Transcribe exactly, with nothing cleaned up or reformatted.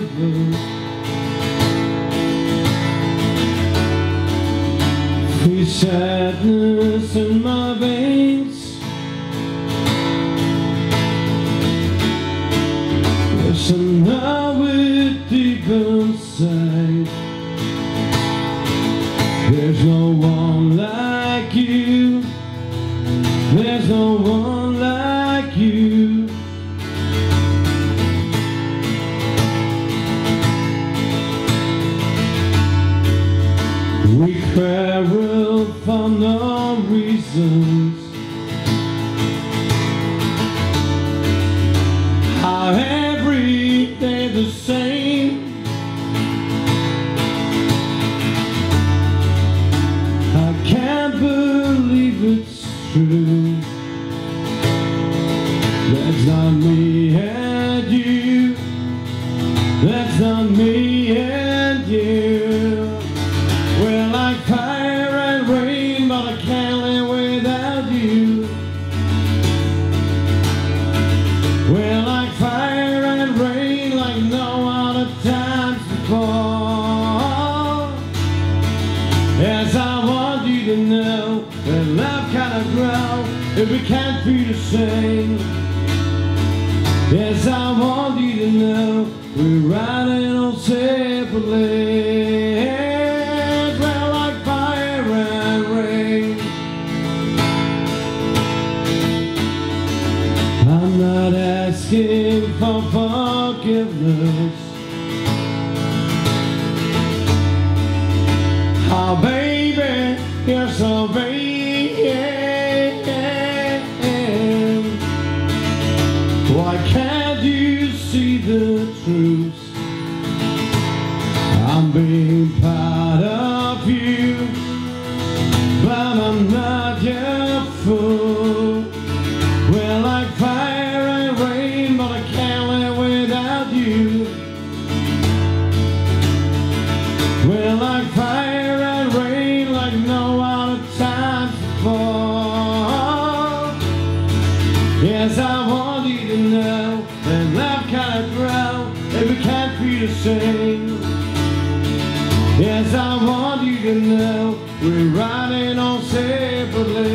river. Feel sadness in my veins. There's an hour deep inside. There's no one like you. There's no one like you. We quarrel for no reasons. How every day the same. I can't believe it's true. That's not me and you. That's not me and you. We're like fire and rain, but I can't live without you. We're like fire and rain, like no other times before. Yes, I want you to know that love cannot grow if we can't be the same. Yes, I want you to know we're riding on separate lanes. We're like fire and rain. I'm not asking for forgiveness. Oh baby, you're so vain. Why can't you see the truth? I'm being part of you, but I'm not your fool. We're like fire and rain, but I can't live without you. We're like fire and rain, like no other times before. Yes, I want you to know that love can't grow if we can't be the same. Yes, I want you to know we're riding on separate lanes.